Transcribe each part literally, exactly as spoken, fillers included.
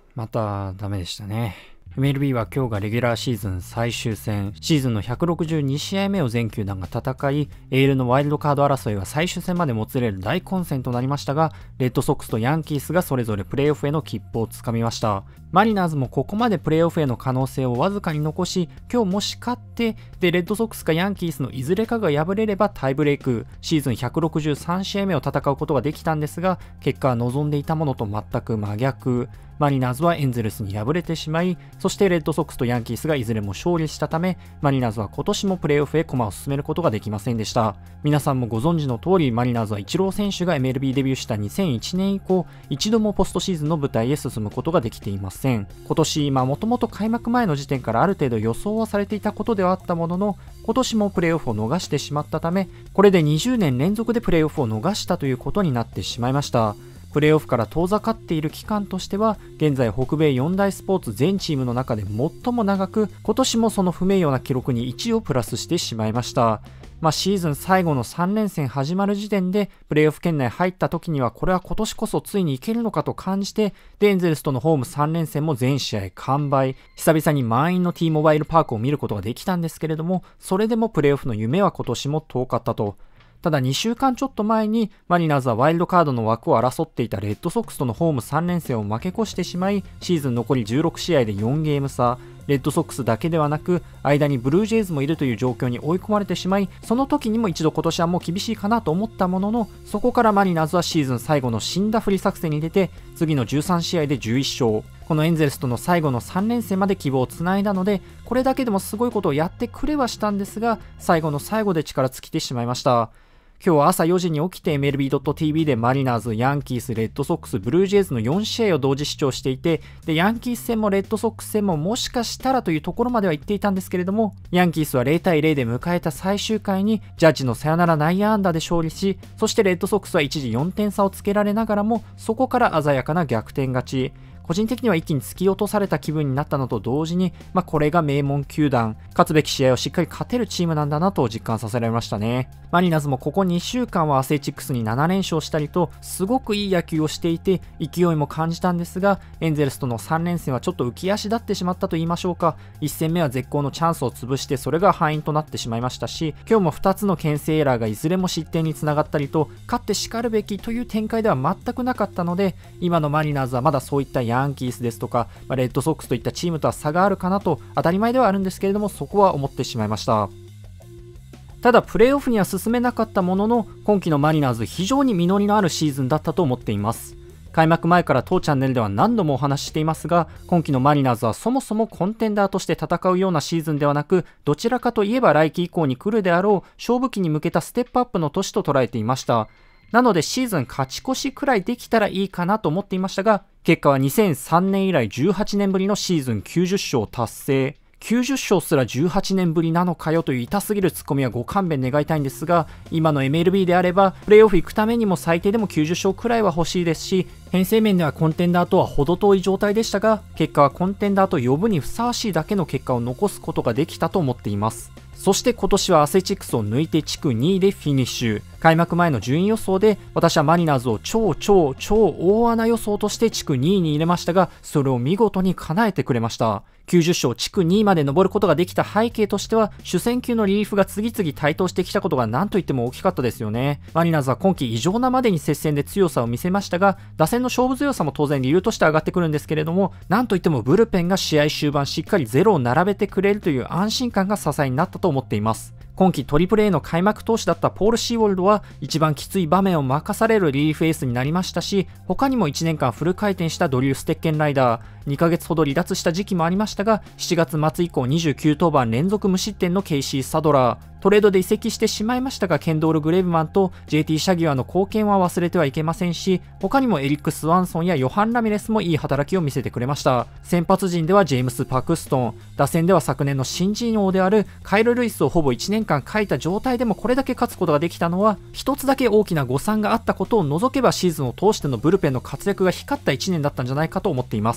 またダメでしたね。エムエルビー は今日がレギュラーシーズン最終戦、シーズンのひゃくろくじゅうにしあいめを全球団が戦い、エーエルのワイルドカード争いは最終戦までもつれる大混戦となりましたが、レッドソックスとヤンキースがそれぞれプレーオフへの切符をつかみました。マリナーズもここまでプレーオフへの可能性をわずかに残し、今日もし勝って、で、レッドソックスかヤンキースのいずれかが敗れればタイブレイク、シーズンひゃくろくじゅうさんしあいめを戦うことができたんですが、結果は望んでいたものと全く真逆。マリナーズはエンゼルスに敗れてしまい、そしてレッドソックスとヤンキースがいずれも勝利したため、マリナーズは今年もプレーオフへ駒を進めることができませんでした。皆さんもご存知の通り、マリナーズはイチロー選手が エムエルビー デビューしたにせんいちねん以降、一度もポストシーズンの舞台へ進むことができていません。今年、まあもともと開幕前の時点からある程度予想はされていたことではあったものの、今年もプレーオフを逃してしまったため、これでにじゅうねん連続でプレーオフを逃したということになってしまいました。プレーオフから遠ざかっている期間としては、現在北米よん大スポーツ全チームの中で最も長く、今年もその不名誉な記録にいちをプラスしてしまいました。まあ、シーズン最後のさん連戦始まる時点で、プレーオフ圏内入った時には、これは今年こそついにいけるのかと感じて、で、エンゼルスとのホームさん連戦も全試合完売、久々に満員の T モバイルパークを見ることができたんですけれども、それでもプレーオフの夢は今年も遠かったと。ただにしゅうかんちょっと前にマリナーズはワイルドカードの枠を争っていたレッドソックスとのホームさん連戦を負け越してしまい、シーズン残りじゅうろくしあいでよんゲーム差、レッドソックスだけではなく間にブルージェイズもいるという状況に追い込まれてしまい、その時にも一度今年はもう厳しいかなと思ったものの、そこからマリナーズはシーズン最後の死んだふり作戦に出て、次のじゅうさんしあいでじゅういっしょう、このエンゼルスとの最後のさん連戦まで希望をつないだので、これだけでもすごいことをやってくれはしたんですが、最後の最後で力尽きてしまいました。今日は朝よじに起きて エムエルビードットティービー でマリナーズ、ヤンキース、レッドソックス、ブルージェイズのよんしあいを同時視聴していて、で、ヤンキース戦もレッドソックス戦ももしかしたらというところまでは言っていたんですけれども、ヤンキースはゼロたいゼロで迎えた最終回にジャッジのサヨナラ内野安打で勝利し、そしてレッドソックスは一時よんてん差をつけられながらも、そこから鮮やかな逆転勝ち。個人的には一気に突き落とされた気分になったのと同時に、まあ、これが名門球団、勝つべき試合をしっかり勝てるチームなんだなと実感させられましたね。マリナーズもここにしゅうかんはアスレチックスになな連勝したりと、すごくいい野球をしていて勢いも感じたんですが、エンゼルスとのさん連戦はちょっと浮き足立ってしまったと言いましょうか。いち戦目は絶好のチャンスを潰して、それが敗因となってしまいましたし、今日もふたつの牽制エラーがいずれも失点につながったりと、勝って叱るべきという展開では全くなかったので、今のマリナーズはまだそういったヤンキースですとか、レッドソックスといったチームとは差があるかなと当たり前ではあるんですけれども、そこは思ってしまいました。ただプレーオフには進めなかったものの、今季のマリナーズ非常に実りのあるシーズンだったと思っています。開幕前から当チャンネルでは何度もお話ししていますが、今季のマリナーズはそもそもコンテンダーとして戦うようなシーズンではなく、どちらかといえば来季以降に来るであろう勝負期に向けたステップアップの年と捉えていました。なのでシーズン勝ち越しくらいできたらいいかなと思っていましたが、結果はにせんさんねん以来じゅうはちねんぶりのシーズンきゅうじゅっしょう達成。きゅうじゅっしょうすらじゅうはちねんぶりなのかよという痛すぎるツッコミはご勘弁願いたいんですが、今の エムエルビー であればプレーオフ行くためにも最低でもきゅうじゅっしょうくらいは欲しいですし、編成面ではコンテンダーとは程遠い状態でしたが、結果はコンテンダーと呼ぶにふさわしいだけの結果を残すことができたと思っています。そして今年はアスレチックスを抜いて地区にいでフィニッシュ。開幕前の順位予想で私はマリナーズを超超超大穴予想として地区にいに入れましたが、それを見事に叶えてくれました。きゅうじゅっしょう地区にいまで上ることができた背景としては、主戦級のリリーフが次々台頭してきたことが何と言っても大きかったですよね。マリナーズは今季異常なまでに接戦で強さを見せましたが、打線の勝負強さも当然理由として上がってくるんですけれども、なんといってもブルペンが試合終盤しっかりゼロを並べてくれるという安心感が支えになったと思っています。今季トリプル A の開幕投手だったポール・シーウォルドは一番きつい場面を任されるリリーフエースになりましたし、他にもいちねんかんフル回転したドリュー・ステッケンライダー、にかげつほど離脱した時期もありましたが、しちがつ末以降にじゅうきゅうとうばん連続無失点のケイシー・サドラー、トレードで移籍してしまいましたが、ケンドール・グレーブマンと ジェーティー シャギュアの貢献は忘れてはいけませんし、他にもエリック・スワンソンやヨハン・ラミレスもいい働きを見せてくれました。先発陣ではジェームス・パクストン、打線では昨年の新人王であるカイル・ルイスをほぼいちねんかん欠いた状態でもこれだけ勝つことができたのは、一つだけ大きな誤算があったことを除けばシーズンを通してのブルペンの活躍が光ったいちねんだったんじゃないかと思っています。きゅう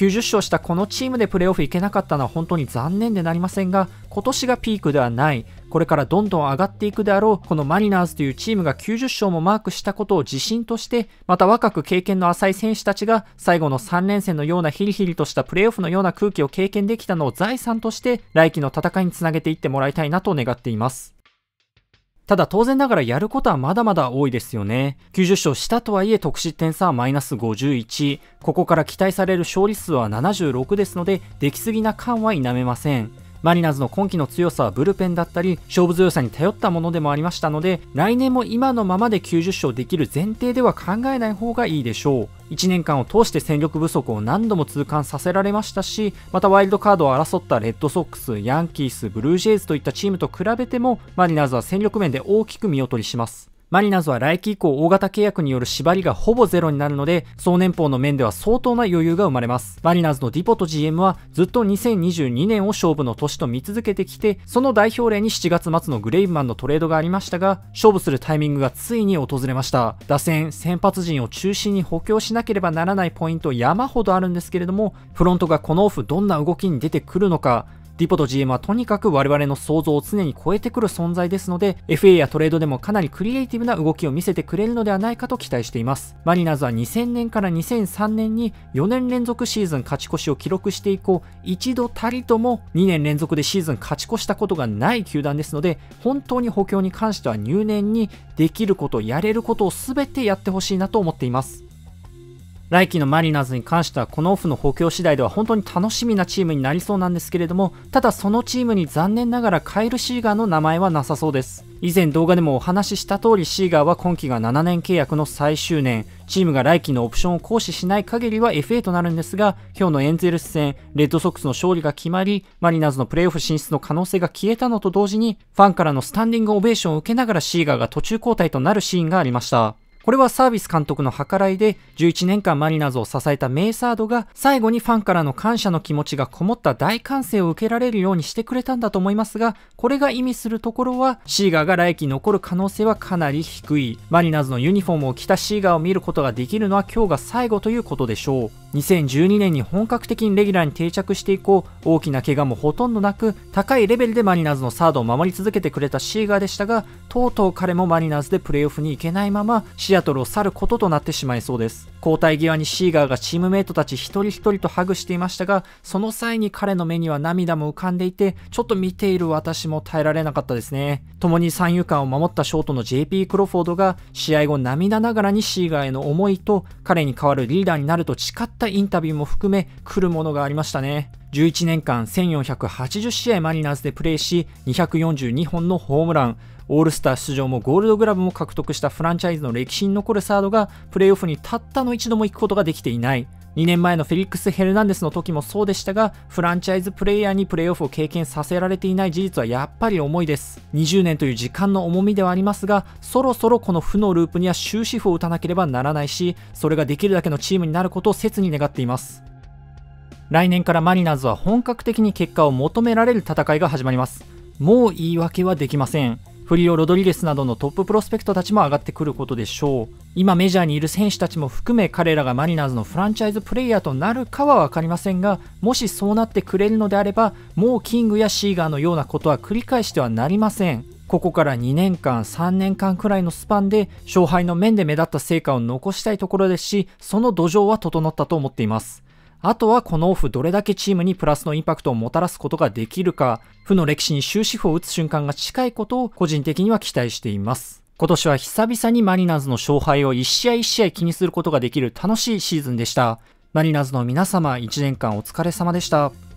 きゅうじゅっ勝したこのチームでプレーオフ行けなかったのは本当に残念でなりませんが、今年がピークではない、これからどんどん上がっていくであろうこのマリナーズというチームがきゅうじゅっ勝もマークしたことを自信として、また若く経験の浅い選手たちが最後のさん連戦のようなヒリヒリとしたプレーオフのような空気を経験できたのを財産として来季の戦いにつなげていってもらいたいなと願っています。ただ当然ながらやることはまだまだ多いですよね。きゅうじゅっ勝したとはいえ得失点差はマイナスごじゅういち、ここから期待される勝利数はななじゅうろくですので、出来すぎな感は否めません。マリナーズの今季の強さはブルペンだったり勝負強さに頼ったものでもありましたので、来年も今のままできゅうじゅっ勝できる前提では考えない方がいいでしょう。いちねんかんを通して戦力不足を何度も痛感させられましたし、またワイルドカードを争ったレッドソックス、ヤンキース、ブルージェイズといったチームと比べてもマリナーズは戦力面で大きく見劣りします。マリナーズは来季以降大型契約による縛りがほぼゼロになるので、総年俸の面では相当な余裕が生まれます。マリナーズのディポト ジーエム はずっとにせんにじゅうにねんを勝負の年と見続けてきて、その代表例にしちがつ末のグレイブマンのトレードがありましたが、勝負するタイミングがついに訪れました。打線、先発陣を中心に補強しなければならないポイント山ほどあるんですけれども、フロントがこのオフどんな動きに出てくるのか、ディポト ジーエム はとにかく我々の想像を常に超えてくる存在ですので、 エフエー やトレードでもかなりクリエイティブな動きを見せてくれるのではないかと期待しています。マリナーズはにせんねんからにせんさんねんによねん連続シーズン勝ち越しを記録して以降、一度たりともにねん連続でシーズン勝ち越したことがない球団ですので、本当に補強に関しては入念にできること、やれることを全てやってほしいなと思っています。来季のマリナーズに関してはこのオフの補強次第では本当に楽しみなチームになりそうなんですけれども、ただそのチームに残念ながらカイル・シーガーの名前はなさそうです。以前動画でもお話しした通り、シーガーは今季がななねん契約の最終年、チームが来季のオプションを行使しない限りは エフエー となるんですが、今日のエンゼルス戦、レッドソックスの勝利が決まり、マリナーズのプレーオフ進出の可能性が消えたのと同時に、ファンからのスタンディングオベーションを受けながらシーガーが途中交代となるシーンがありました。これはサービス監督の計らいで、じゅういちねんかんマリナーズを支えたメイサードが最後にファンからの感謝の気持ちがこもった大歓声を受けられるようにしてくれたんだと思いますが、これが意味するところはシーガーが来季残る可能性はかなり低い。マリナーズのユニフォームを着たシーガーを見ることができるのは今日が最後ということでしょう。にせんじゅうにねんに本格的にレギュラーに定着して以降、大きな怪我もほとんどなく、高いレベルでマリナーズのサードを守り続けてくれたシーガーでしたが、とうとう彼もマリナーズでプレーオフに行けないままシアトルを去ることとなってしまいそうです。交代際にシーガーがチームメイトたち一人一人とハグしていましたが、その際に彼の目には涙も浮かんでいて、ちょっと見ている私も耐えられなかったですね。共に三遊間を守ったショートの ジェイピー クロフォードが試合後涙ながらにシーガーへの思いと彼に代わるリーダーになると誓ったインタビューも含め来るものがありましたね。じゅういちねんかんせんよんひゃくはちじゅう試合マリナーズでプレーし、にひゃくよんじゅうにほんのホームラン、オールスター出場もゴールドグラブも獲得したフランチャイズの歴史に残るサードがプレーオフにたったの一度も行くことができていない。にねんまえのフェリックス・ヘルナンデスの時もそうでしたが、フランチャイズプレイヤーにプレーオフを経験させられていない事実はやっぱり重いです。にじゅうねんという時間の重みではありますが、そろそろこの負のループには終止符を打たなければならないし、それができるだけのチームになることを切に願っています。来年からマリナーズは本格的に結果を求められる戦いが始まります。もう言い訳はできません。フリオ・ロドリゲスなどのトッププロスペクトたちも上がってくることでしょう。今メジャーにいる選手たちも含め、彼らがマリナーズのフランチャイズプレイヤーとなるかは分かりませんが、もしそうなってくれるのであれば、もうキングやシーガーのようなことは繰り返してはなりません。ここからにねんかん、さんねんかんくらいのスパンで勝敗の面で目立った成果を残したいところですし、その土壌は整ったと思っています。あとはこのオフどれだけチームにプラスのインパクトをもたらすことができるか、負の歴史に終止符を打つ瞬間が近いことを個人的には期待しています。今年は久々にマリナーズの勝敗を一試合一試合気にすることができる楽しいシーズンでした。マリナーズの皆様、いちねんかんお疲れ様でした。